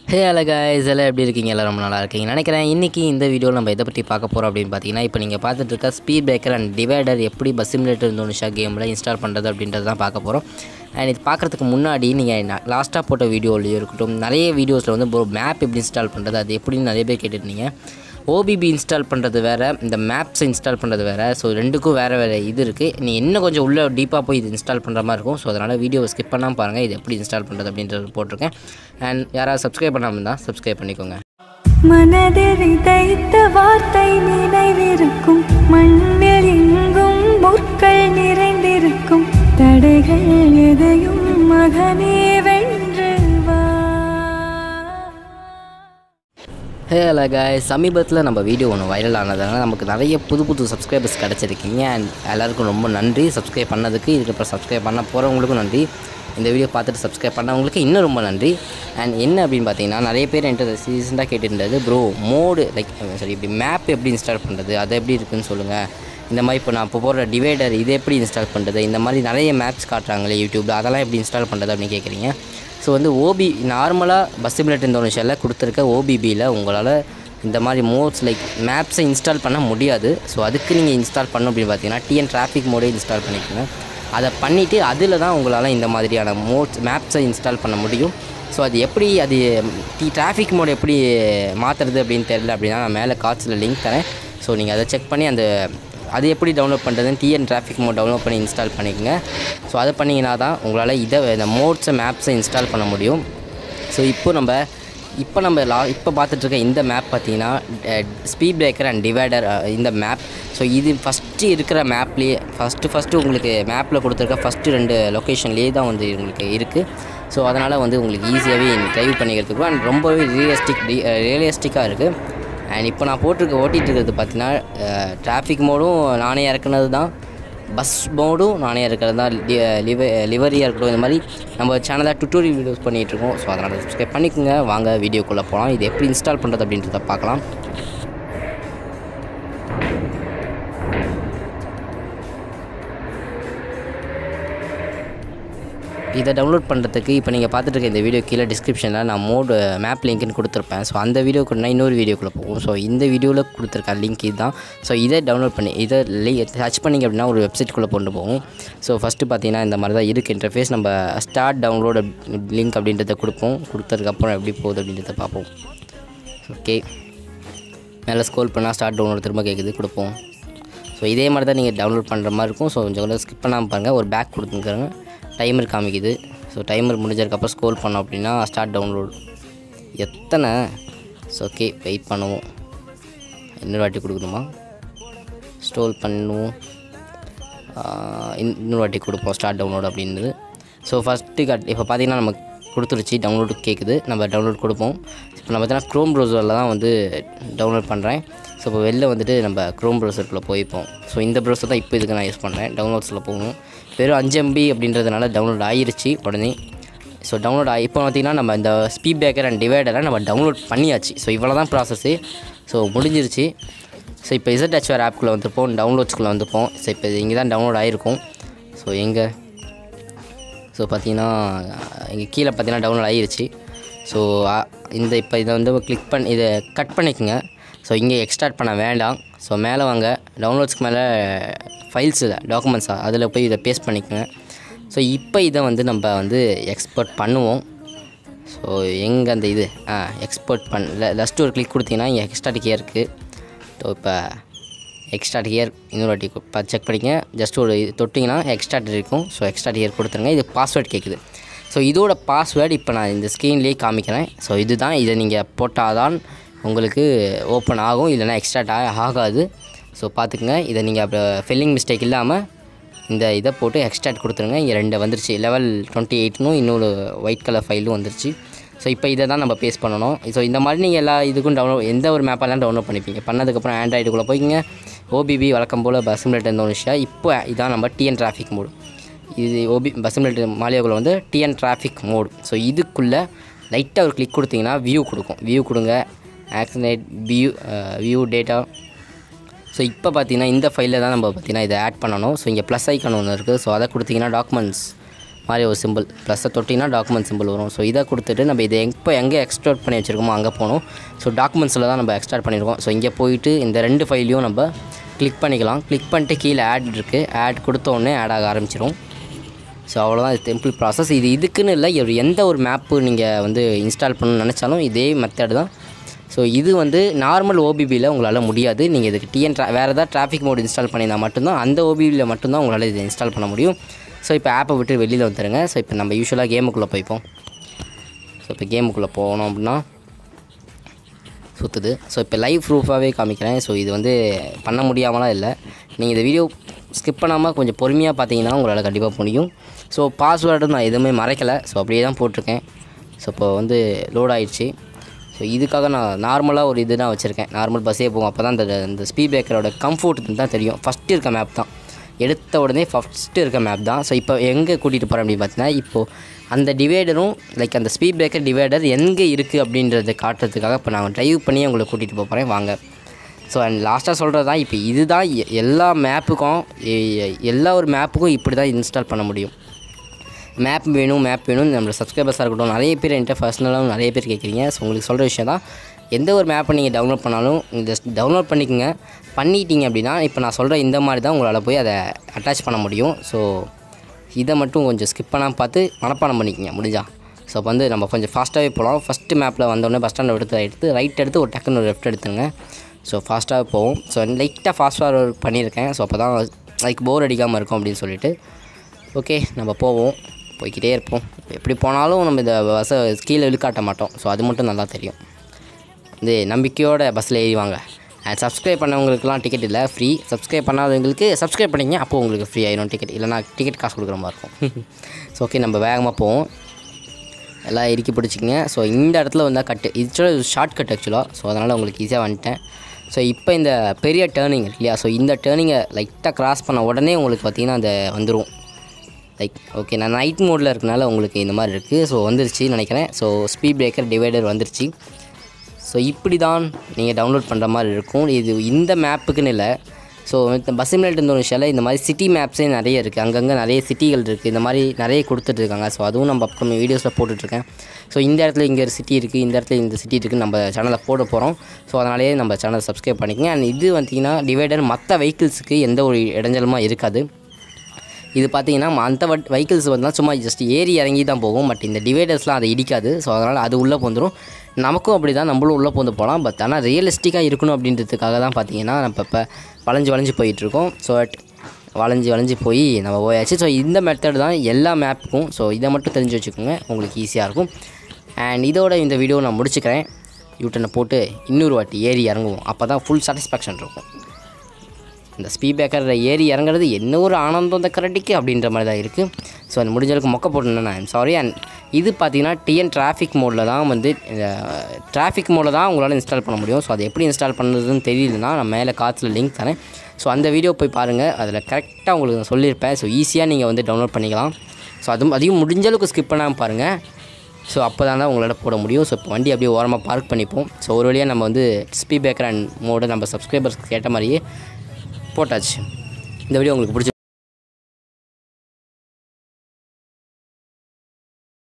Hey hello guys, எல்லாம் எப்படி இருக்கீங்க? எல்லாம் ரொம்ப நல்லா இருக்கீங்க நினைக்கிறேன். இன்றைக்கி இந்த வீடியோவில் நம்ம எதை பற்றி பார்க்க போகிறோம் அப்படின்னு பார்த்தீங்கன்னா, இப்போ நீங்கள் பார்த்துட்டு இருக்க ஸ்பீட் பிரேக்கர் அண்ட் டிவைடர் எப்படி பஸ் சிமுலேட்டர் இந்தோனேஷியா கேமில் இன்ஸ்டால் பண்ணுறது அப்படின்றது தான் பார்க்க போகிறோம். அண்ட் இது பார்க்குறதுக்கு முன்னாடி நீங்கள் லாஸ்ட்டாக போட்ட வீடியோலையும் இருக்கட்டும், நிறைய வீடியோஸில் வந்து ஒரு மேப் எப்படி இன்ஸ்டால் பண்ணுறது அது எப்படின்னு நிறைய பேர் கேட்டுருந்தீங்க. ஓபிபி இன்ஸ்டால் பண்ணுறது வேறு, இந்த மேப்ஸை இன்ஸ்டால் பண்ணுறது வேறு. ஸோ ரெண்டுக்கும் வேறு இது இருக்குது. நீ இன்னும் கொஞ்சம் உள்ளே டீப்பாக போய் இது இன்ஸ்டால் பண்ணுற மாதிரி இருக்கும். ஸோ அதனால் வீடியோவை ஸ்கிப் பண்ணாமல் பாருங்கள், இது எப்படி இன்ஸ்டால் பண்ணுறது அப்படின்றது போட்டிருக்கேன். அண்ட் யாராவது சப்ஸ்கிரைப் பண்ணாமல் இருந்தால் சப்ஸ்கிரைப் பண்ணிக்கோங்க. மனதில் விதைத்த வார்த்தை நினைவிருக்கும், மண்ணில் எங்கும் முற்கள் நிறைந்திருக்கும், தடைகள் எதையும் மகனே வென்று வா. ஹலோ காய்ஸ், சமீபத்தில் நம்ம வீடியோ ஒன்று வைரல் ஆனதுனால நமக்கு நிறைய புது சப்ஸ்கிரைபர்ஸ் கிடச்சிருக்கீங்க. அண்ட் எல்லாருக்கும் ரொம்ப நன்றி சப்ஸ்கிரைப் பண்ணதுக்கு. இதுக்கப்புறம் சப்ஸ்கிரைப் பண்ண போகிறவங்களுக்கும் நன்றி. இந்த வீடியோ பார்த்துட்டு சப்ஸ்கிரைப் பண்ணவங்களுக்கு இன்னும் ரொம்ப நன்றி. அண்ட் என்ன அப்படின்னு பார்த்தீங்கன்னா, நிறைய பேர் என்கிட்ட ரீசெண்டாக கேட்டுருந்தது, ப்ரோ மோடு இப்படி மேப் எப்படி இன்ஸ்டால் பண்ணுறது, அது எப்படி இருக்குதுன்னு சொல்லுங்கள். இந்த மாதிரி இப்போ நான் இப்போ போடுற டிவைடர் இது எப்படி இன்ஸ்டால் பண்ணுறது, இந்த மாதிரி நிறைய மேப்ஸ் காட்டுறாங்களே யூடியூப்பில், அதெல்லாம் எப்படி இன்ஸ்டால் பண்ணுறது அப்படின்னு கேட்குறீங்க. ஸோ வந்து நார்மலாக பஸ் சிமுலேட்டர் இந்தோனேஷியாவில் கொடுத்துருக்க ஓபிபியில் உங்களால் இந்த மாதிரி மோட்ஸ் மேப்ஸை இன்ஸ்டால் பண்ண முடியாது. ஸோ அதுக்கு நீங்கள் இன்ஸ்டால் பண்ணணும் அப்படின்னு பார்த்தீங்கன்னா டிஎன் டிராஃபிக் மோடே இன்ஸ்டால் பண்ணிக்கோங்க. அதை பண்ணிவிட்டு அதில் தான் உங்களால் இந்த மாதிரியான மேப்ஸை இன்ஸ்டால் பண்ண முடியும். ஸோ அது எப்படி டிராஃபிக் மோட் எப்படி மாற்றுறது அப்படின்னு தெரியல அப்படின்னா, நான் மேலே கார்ட்ஸில் லிங்க் தரேன். ஸோ நீங்கள் அதை செக் பண்ணி அது எப்படி டவுன்லோட் பண்ணுறதுன்னு டிஎன் டிராஃபிக் மோட் டவுன்லோட் பண்ணி இன்ஸ்டால் பண்ணிக்கோங்க. ஸோ அதை பண்ணிங்கன்னா தான் உங்களால் இந்த மோட்ஸை மேப்ஸை இன்ஸ்டால் பண்ண முடியும். ஸோ இப்போ நம்ம பார்த்துட்ருக்க இந்த மேப் பார்த்தீங்கன்னா ஸ்பீட் பிரேக்கர் அண்ட் டிவைடர் இந்த மேப். ஸோ இது ஃபஸ்ட்டு இருக்கிற மேப்லேயே ஃபஸ்ட்டு உங்களுக்கு மேப்பில் கொடுத்துருக்க ஃபஸ்ட்டு 2 லொக்கேஷன்லேயே தான் வந்து உங்களுக்கு இருக்குது. ஸோ அதனால் வந்து உங்களுக்கு ஈஸியாகவே ட்ரைவ் பண்ணிக்கிறதுக்கும் அண்ட் ரொம்பவே ரியலிஸ்டிக்காக இருக்குது. அண்ட் இப்போ நான் ஓட்டிகிட்டு இருக்கிறது பார்த்தீங்கன்னா டிராஃபிக் மோடும் நானே இறக்குனது தான், பஸ் மோடும் நானே இருக்கிறது தான், லிவரியாக இருக்கட்டும். இந்த மாதிரி நம்ம சேனலில் டுட்டோரியல் வீடியோஸ் பண்ணிகிட்ருக்கோம். ஸோ அதனால் சப்ஸ்கிரைப் பண்ணிக்கோங்க. வாங்க வீடியோக்குள்ளே போகலாம். இது எப்படி இன்ஸ்டால் பண்ணுறது அப்படின்றத பார்க்கலாம். இதை டவுன்லோட் பண்ணுறதுக்கு இப்போ நீங்கள் பார்த்துட்டு இருக்க இந்த வீடியோ கீழே டிஸ்கிரிப்ஷனில் நான் மேப் லிங்க்னு கொடுத்துருப்பேன். ஸோ அந்த வீடியோக்குன்னா இன்னொரு வீடியோக்குள்ளே போகும். ஸோ இந்த வீடியோவில் கொடுத்துருக்க லிங்க் இதுதான். ஸோ இதை டவுன்லோட் பண்ணி இதை டச் பண்ணிங்க அப்படின்னா ஒரு வெப்சைட்குள்ளே கொண்டு போகும். ஸோ ஃபஸ்ட்டு பார்த்தீங்கன்னா இந்த மாதிரி தான் இருக்குது இன்டர்ஃபேஸ். நம்ம ஸ்டார்ட் டவுன்லோட் லிங்க் அப்படின்றத கொடுத்ததுக்கப்புறம் எப்படி போகுது அப்படின்றத பார்ப்போம். ஓகே, மேலே ஸ்க்ரோல் பண்ணால் ஸ்டார்ட் டவுன்லோட் திரும்ப கேட்குது, கொடுப்போம். ஸோ இதே மாதிரி தான் நீங்கள் டவுன்லோட் பண்ணுற மாதிரி இருக்கும். ஸோ கொஞ்சம் ஸ்கிப் பண்ணாமல் பாருங்கள். ஒரு பேக் கொடுத்துருக்காங்க, டைமர் காமிக்குது. ஸோ டைமர் முடிஞ்சதுக்கப்புறம் ஸ்க்ரோல் பண்ணோம் அப்படின்னா ஸ்டார்ட் டவுன்லோட் எத்தனை. ஸோ ஓகே, வெயிட் பண்ணுவோம். இன்னொரு வாட்டி கொடுக்கணுமா, ஸ்க்ரோல் பண்ணுவோம், இன்னொரு வாட்டி கொடுப்போம் ஸ்டார்ட் டவுன்லோட் அப்படின்றது. ஸோ ஃபஸ்ட்டு இப்போ பார்த்தீங்கன்னா நம்ம கொடுத்துருச்சு, டவுன்லோடு கேட்குது. நம்ம டவுன்லோட் கொடுப்போம். இப்போ நம்ம பார்த்தீங்கன்னா க்ரோம் ப்ரௌசரில் தான் வந்து டவுன்லோட் பண்ணுறேன். ஸோ இப்போ வெளில வந்துட்டு நம்ம க்ரோம் ப்ரௌசருக்குள்ளே போய்ப்போம். ஸோ இந்த ப்ரௌசர் தான் இப்போ இதுக்கு நான் யூஸ் பண்ணுறேன். டவுன்லோட்ஸில் போகணும். வெறும் 5 MB அப்படின்றதுனால டவுன்லோட் ஆகிருச்சு உடனே. ஸோ டவுன்லோட் இப்போ பார்த்திங்கன்னா நம்ம இந்த ஸ்பீட் பிரேக்கர் அண்ட் டிவைடரை நம்ம டவுன்லோட் பண்ணியாச்சு. ஸோ இவ்வளோ தான் ப்ராசஸ்ஸு. ஸோ முடிஞ்சிருச்சு. ஸோ இப்போ ZHR ஆப்குள்ளே வந்துப்போம், டவுன்லோட்ஸ்குள்ளே வந்துப்போம். ஸோ இப்போ இங்கே தான் டவுன்லோட் ஆகிருக்கும். ஸோ ஸோ பார்த்திங்கன்னா இங்கே கீழே பார்த்திங்கன்னா டவுன்லோட் ஆகிருச்சு. ஸோ இப்போ இதை வந்து கிளிக் பண்ணி இதை கட் பண்ணிக்கோங்க. ஸோ இங்கே எக்ஸ்ட்ராக்ட் பண்ண வேண்டாம். ஸோ மேலே வாங்க, டவுன்லோட்ஸ்க்கு மேலே ஃபைல்ஸில் டாக்குமெண்ட்ஸாக அதில் போய் இதை பேஸ்ட் பண்ணிக்கோங்க. ஸோ இப்போ இதை வந்து நம்ம வந்து எக்ஸ்போர்ட் பண்ணுவோம். ஸோ எங்கே அந்த எக்ஸ்போர்ட் ஜஸ்ட் ஒரு கிளிக் கொடுத்தீங்கன்னா இங்கே எக்ஸ்ட்ராக்ட் ஹியர் இருக்குது. ஸோ இப்போ எக்ஸ்ட்ராக்ட் ஹியர் இன்னொரு வாட்டி செக் பண்ணிங்க. ஜஸ்ட் ஒரு தொட்டிங்கன்னா எக்ஸ்ட்ராக்ட் இருக்கும். ஸோ எக்ஸ்ட்ராக்ட் ஹியர் கொடுத்துருங்க. இது பாஸ்வேர்டு கேட்குது. ஸோ இதோட பாஸ்வேர்டு இப்போ நான் இந்த ஸ்க்ரீன்லேயே காமிக்கிறேன். ஸோ இதுதான், இதை நீங்கள் போட்டால் தான் உங்களுக்கு ஓப்பன் ஆகும், இல்லைனா எக்ஸ்ட்ராக்ட் ஆகாது. ஸோ பார்த்துக்குங்க. இதை நீங்கள் அப்போ ஃபில்லிங் மிஸ்டேக் இல்லாமல் இதை போட்டு எக்ஸ்ட்ராக்ட் கொடுத்துருங்க. இங்கே 2 வந்துருச்சு, level 28னும் இன்னொரு ஒயிட் கலர் ஃபைலும் வந்துருச்சு. ஸோ இப்போ இதை தான் நம்ம பேஸ்ட் பண்ணணும். ஸோ இந்த மாதிரி நீங்கள் எல்லா இதுக்கும் எந்த ஒரு மேப்பெல்லாம் டவுன்லோட் பண்ணிப்பீங்க. பண்ணதுக்கப்புறம் ஆண்ட்ராய்டுக்குள்ளே போய்க்கிங்க. ஓபிபி வழக்கம் போல் பஸ் சிமுலேட்டர் இந்தோனேஷியா. இப்போ இதான் நம்ம டிஎன் டிராஃபிக் மோடு. இது பஸ் சிமுலேட்டர் மாலியாக்குள்ளே வந்து டிஎன் டிராஃபிக் மோடு. ஸோ இதுக்குள்ளே லைட்டாக ஒரு கிளிக் கொடுத்தீங்கன்னா வியூ கொடுங்க. Accident view data. ஸோ இப்போ பார்த்தீங்கன்னா இந்த ஃபைலில் தான் நம்ம பார்த்தீங்கன்னா இதை ஆட் பண்ணணும். ஸோ இங்கே ப்ளஸ் ஐக்கான் ஒன்று இருக்குது. ஸோ அதை கொடுத்தீங்கன்னா டாக்குமெண்ட்ஸ் மாதிரி ஒரு சிம்பிள் ப்ளஸ்ஸை தொட்டிங்கன்னா டாக்குமெண்ட் சிம்பிள் வரும். ஸோ இதை கொடுத்துட்டு நம்ம இதை எங்கே எக்ஸ்ட்ராக்ட் பண்ணி வச்சுருக்கோமோ அங்கே போகணும். ஸோ டாக்குமெண்ட்ஸில் தான் நம்ம எக்ஸ்ட்ராக்ட் பண்ணியிருக்கோம். ஸோ இங்கே போயிட்டு இந்த 2 ஃபைலையும் நம்ம கிளிக் பண்ணிக்கலாம். கிளிக் பண்ணிட்டு கீழே ஆட் இருக்குது, ஆட் கொடுத்தோடனே ஆட் ஆக ஆரம்பிச்சிடும். ஸோ அவ்வளோதான், இது சிம்பிள் ப்ராசஸ். இதுக்குன்னு இல்லை, எந்த ஒரு மேப்பு நீங்கள் வந்து இன்ஸ்டால் பண்ணணும்னு நினச்சாலும் இதே மெத்தட் தான். ஸோ இது வந்து நார்மல் ஓபிபியில் உங்களால் முடியாது. நீங்கள் இதுக்கு வேறு ஏதாவது டிராஃபிக் மோட் இன்ஸ்டால் பண்ணியிருந்தால் மட்டும்தான், அந்த ஓபிபியில் மட்டும்தான் உங்களால் இதை இன்ஸ்டால் பண்ண முடியும். ஸோ இப்போ ஆப்பை விட்டு வெளியில் வந்துடுங்க. ஸோ இப்போ நம்ம யூஸ்வலாக கேமுக்குள்ளே போய்ப்போம். ஸோ இப்போ கேமுக்குள்ளே போனோம் அப்படின்னா சுற்றுது. ஸோ இப்போ லைவ் ப்ரூஃபாகவே காமிக்கிறேன். ஸோ இது வந்து பண்ண முடியாமலாம் இல்லை, நீங்கள் இந்த வீடியோ ஸ்கிப் பண்ணாமல் கொஞ்சம் பொறுமையாக பார்த்தீங்கன்னா உங்களால் கண்டிப்பாக முடியும். ஸோ பாஸ்வேர்டு நான் எதுவுமே மறைக்கலை, ஸோ அப்படியே தான் போட்டிருக்கேன். ஸோ இப்போ வந்து லோட் ஆகிடுச்சு. ஸோ இதுக்காக நான் நார்மலாக ஒரு இது தான் வச்சுருக்கேன், நார்மல் பஸ்ஸே போகும். அப்போ தான் இந்த ஸ்பீட் பிரேக்கரோட கம்ஃபோர்ட் தான் தெரியும். ஃபஸ்ட்டு இருக்க மேப் தான், எடுத்த உடனே ஃபஸ்ட்டு இருக்க மேப் தான். ஸோ இப்போ எங்கே கூட்டிகிட்டு போகிறேன் அப்படின்னு பார்த்தீங்கன்னா, இப்போது அந்த டிவைடரும் லைக் அந்த ஸ்பீட் பிரேக்கர் டிவைடர் எங்கே இருக்குது அப்படின்றத காட்டுறதுக்காக இப்போ நான் ட்ரைவ் பண்ணி உங்களை கூட்டிகிட்டு போகிறேன் வாங்க. ஸோ அண்ட் லாஸ்ட்டாக சொல்கிறது தான், இப்போ இதுதான் எல்லா ஒரு மேப்புக்கும் இப்படி தான் இன்ஸ்டால் பண்ண முடியும். மேப் வேணும் நம்மளோட சப்ஸ்கிரைபர்ஸாக இருக்கட்டும், நிறைய பேர் என்கிட்ட பர்சனலாகவும் நிறைய பேர் கேட்குறீங்க. ஸோ உங்களுக்கு சொல்கிற விஷயம் தான், எந்த ஒரு மேப்பை நீங்கள் டவுன்லோட் பண்ணாலும் ஜஸ்ட் டவுன்லோட் பண்ணிட்டீங்க அப்படின்னா இப்போ நான் சொல்கிற இந்த மாதிரி தான் உங்களால் போய் அதை அட்டாச் பண்ண முடியும். ஸோ இதை மட்டும் கொஞ்சம் ஸ்கிப் பண்ணாமல் பார்த்து மனப்பாடம் பண்ணிக்கங்க முடிஞ்சா. ஸோ அப்போ வந்து நம்ம கொஞ்சம் ஃபாஸ்ட்டாகவே போகலாம். ஃபஸ்ட்டு மேப்பில் வந்தோடனே பஸ் ஸ்டாண்டை எடுத்து ரைட் எடுத்து ஒரு டக்குன்னு ஒரு லெஃப்ட் எடுத்துங்க. ஸோ ஃபாஸ்ட்டாக போவோம். ஸோ லைட்டாக ஃபாஸ்ட் ஃபார்வர்ட் பண்ணியிருக்கேன். ஸோ அப்போ தான் லைக் போர் அடிக்காமல் இருக்கும் அப்படின்னு சொல்லிட்டு. ஓகே, நம்ம போவோம், போய்கிட்டே இருப்போம். எப்படி போனாலும் நம்ம இந்த பஸ்ஸை கீழே இழுக்காட்ட மாட்டோம். ஸோ அது மட்டும் நல்லா தெரியும். இந்த நம்பிக்கையோட பஸ்ஸில் ஏறிவாங்க. அண்ட் சப்ஸ்கிரைப் பண்ணவங்களுக்குலாம் டிக்கெட் இல்லை, ஃப்ரீ. சப்ஸ்கிரைப் பண்ணாதவங்களுக்கு சப்ஸ்கிரைப் பண்ணிங்க, அப்போது உங்களுக்கு ஃப்ரீ ஆயிடும் டிக்கெட், இல்லைனா டிக்கெட் காசு கொடுக்குற மாதிரி இருக்கும். ஸோ ஓகே, நம்ம வேகமாக போவோம், எல்லாம் இறுக்கி பிடிச்சிக்கிங்க. ஸோ இந்த இடத்துல வந்தால் கட்டு, இது ஷார்ட் கட் ஆக்சுவலாக. ஸோ அதனால் உங்களுக்கு ஈஸியாக வந்துட்டேன். ஸோ இப்போ இந்த பெரிய டேர்னிங் இல்லையா, ஸோ இந்த டேர்னிங்கை லைட்டாக க்ராஸ் பண்ண உடனே உங்களுக்கு பார்த்திங்கன்னா அந்த வந்துடும். லைக் ஓகே, நான் நைட் மோடில் இருக்கனால உங்களுக்கு இந்த மாதிரி இருக்குது. ஸோ வந்துருச்சு நினைக்கிறேன். ஸோ ஸ்பீட் பிரேக்கர் டிவைடர் வந்துருச்சு. ஸோ இப்படி தான் நீங்கள் டவுன்லோட் பண்ணுற மாதிரி இருக்கும். இது இந்த மேப்புக்குன்னு இல்லை. ஸோ இந்த பஸ் சிமுலேட்டர் இந்தோனேஷியாவில் இந்த மாதிரி சிட்டி மேப்ஸே நிறைய இருக்குது, அங்கங்கே நிறைய சிட்டிகள் இருக்குது, இந்த மாதிரி நிறைய கொடுத்துட்ருக்காங்க. ஸோ அதுவும் நம்ம அப்புறம் வீடியோஸில் போட்டுட்ருக்கேன். ஸோ இந்த இடத்துல இங்கே ஒரு சிட்டி இருக்குது, இந்த இடத்துல இந்த சிட்டி இருக்குதுன்னு நம்ம சேனலில் போட போகிறோம். ஸோ அதனாலேயே நம்ம சேனலை சப்ஸ்கிரைப் பண்ணிக்கங்க. அண்ட் இது பார்த்திங்கன்னா டிவைடர் மற்ற வெஹிக்கிள்ஸுக்கு எந்த ஒரு இடைஞ்சலுமாக இருக்காது. இது பார்த்திங்கன்னா அந்த வெஹிக்கிள்ஸ் வந்தால் சும்மா ஜஸ்ட் ஏறி இறங்கி தான் போகும். பட் இந்த டிவைடர்ஸ்லாம் அதை இடிக்காது. ஸோ அதனால் அது உள்ளே போந்துடும். நமக்கும் அப்படி தான், நம்மளும் உள்ளே போந்து போகலாம். பட் ஆனால் ரியலிஸ்டிக்காக இருக்கணும் அப்படின்றதுக்காக தான் பார்த்திங்கன்னா நம்ம இப்போ வளைஞ்சு போயிட்டுருக்கோம். ஸோ வளைஞ்சு போய் நம்ம போயாச்சு. ஸோ இந்த மெத்தட் தான் எல்லா மேப்புக்கும். ஸோ இதை மட்டும் தெரிஞ்சு வச்சுக்கோங்க, உங்களுக்கு ஈஸியாக இருக்கும். அண்ட் இதோட இந்த வீடியோ நான் முடிச்சுக்கிறேன். யூட்டனை போட்டு இன்னொரு வாட்டி ஏறி இறங்குவோம். அப்போ தான் ஃபுல் சாட்டிஸ்ஃபேக்ஷன் இருக்கும். இந்த ஸ்பீட் பிரேக்கரில் ஏறி இறங்குறது என்ன ஒரு ஆனந்தம் இந்த கரடிக்கு அப்படின்ற மாதிரி தான் இருக்குது. ஸோ அது முடிஞ்சளவுக்கு மொக்க போட்டுனேன், ஐம் சாரி. அண்ட் இது பார்த்திங்கன்னா டிராஃபிக் மோடில் தான் வந்து டிராஃபிக் மோடில் தான் உங்களால் இன்ஸ்டால் பண்ண முடியும். ஸோ அது எப்படி இன்ஸ்டால் பண்ணுறதுன்னு தெரியலனா நான் மேலே காற்றுல லிங்க் தரேன். ஸோ அந்த வீடியோ போய் பாருங்கள், அதில் கரெக்டாக உங்களுக்கு நான் சொல்லியிருப்பேன். ஸோ ஈஸியாக நீங்கள் வந்து டவுன்லோட் பண்ணிக்கலாம். ஸோ அதையும் முடிஞ்சளவுக்கு ஸ்கிப் பண்ணாமல் பாருங்கள். ஸோ அப்போ தான் உங்களால் போட முடியும். ஸோ இப்போ வண்டி அப்படியே ஓரமாக பார்க் பண்ணிப்போம். ஸோ ஒரு வழியாக நம்ம வந்து ஸ்பீட் பிரேக்கர் அண்ட் மோடு நம்ம சப்ஸ்கிரைபர்ஸ்க்கு கேட்ட மாதிரியே போட்டாச்சு. இந்த வீடியோ உங்களுக்கு பிடிச்சி